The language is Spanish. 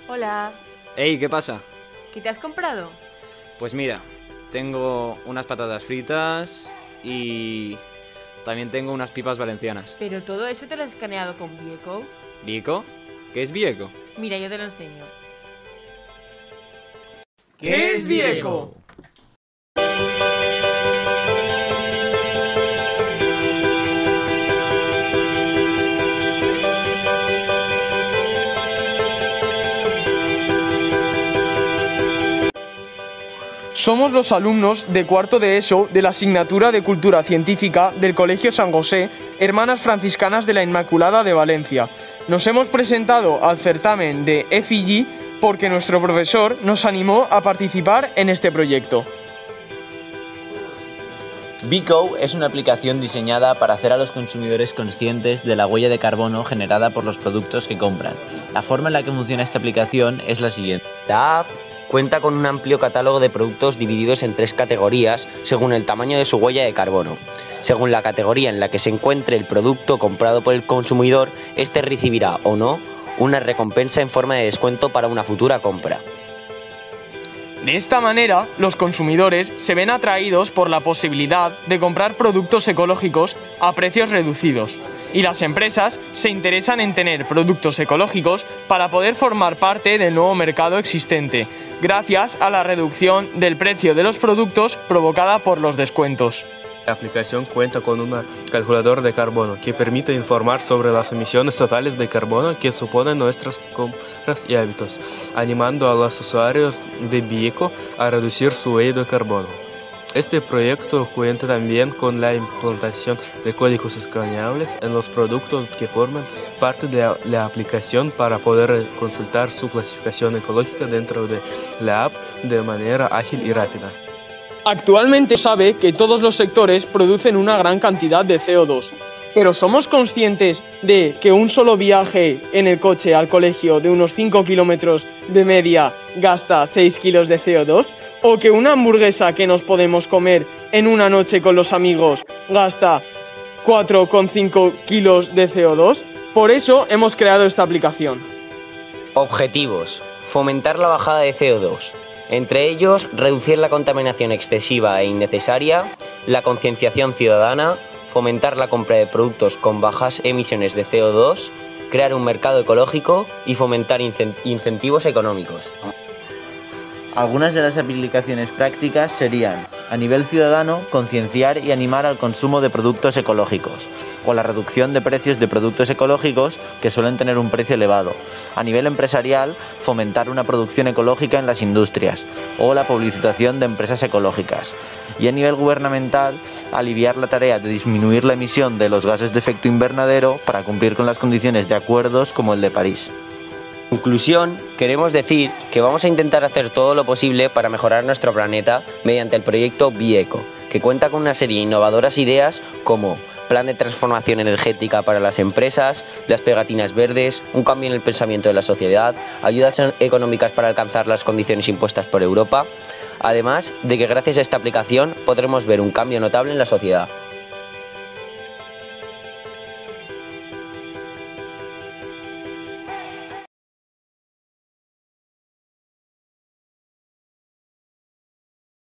Hola, Ey, ¿qué pasa? ¿qué te has comprado? Pues mira, tengo unas patatas fritas y también tengo unas pipas valencianas. Pero todo eso te lo has escaneado con Vieco. ¿Vieco? ¿Qué es Vieco? Mira, yo te lo enseño. ¿Qué es Vieco? Somos los alumnos de cuarto de ESO de la asignatura de Cultura Científica del Colegio San José, Hermanas Franciscanas de la Inmaculada de Valencia. Nos hemos presentado al certamen de FIG porque nuestro profesor nos animó a participar en este proyecto. Vieco es una aplicación diseñada para hacer a los consumidores conscientes de la huella de carbono generada por los productos que compran. La forma en la que funciona esta aplicación es la siguiente. La app cuenta con un amplio catálogo de productos divididos en 3 categorías según el tamaño de su huella de carbono. Según la categoría en la que se encuentre el producto comprado por el consumidor, este recibirá o no una recompensa en forma de descuento para una futura compra. De esta manera, los consumidores se ven atraídos por la posibilidad de comprar productos ecológicos a precios reducidos, y las empresas se interesan en tener productos ecológicos para poder formar parte del nuevo mercado existente, gracias a la reducción del precio de los productos provocada por los descuentos. La aplicación cuenta con un calculador de carbono que permite informar sobre las emisiones totales de carbono que suponen nuestras compras y hábitos, animando a los usuarios de Vieco a reducir su huella de carbono. Este proyecto cuenta también con la implantación de códigos escaneables en los productos que forman parte de la aplicación para poder consultar su clasificación ecológica dentro de la app de manera ágil y rápida. Actualmente se sabe que todos los sectores producen una gran cantidad de CO2, pero ¿somos conscientes de que un solo viaje en el coche al colegio de unos 5 kilómetros de media gasta 6 kilos de CO2? ¿O que una hamburguesa que nos podemos comer en una noche con los amigos gasta 4,5 kilos de CO2? Por eso hemos creado esta aplicación. Objetivos: fomentar la bajada de CO2. Entre ellos, reducir la contaminación excesiva e innecesaria, la concienciación ciudadana, fomentar la compra de productos con bajas emisiones de CO2, crear un mercado ecológico y fomentar incentivos económicos. Algunas de las aplicaciones prácticas serían, a nivel ciudadano, concienciar y animar al consumo de productos ecológicos, o la reducción de precios de productos ecológicos que suelen tener un precio elevado. A nivel empresarial, fomentar una producción ecológica en las industrias, o la publicitación de empresas ecológicas. Y a nivel gubernamental, aliviar la tarea de disminuir la emisión de los gases de efecto invernadero para cumplir con las condiciones de acuerdos como el de París. En conclusión, queremos decir que vamos a intentar hacer todo lo posible para mejorar nuestro planeta mediante el proyecto Vieco, que cuenta con una serie de innovadoras ideas como plan de transformación energética para las empresas, las pegatinas verdes, un cambio en el pensamiento de la sociedad, ayudas económicas para alcanzar las condiciones impuestas por Europa, además de que gracias a esta aplicación podremos ver un cambio notable en la sociedad.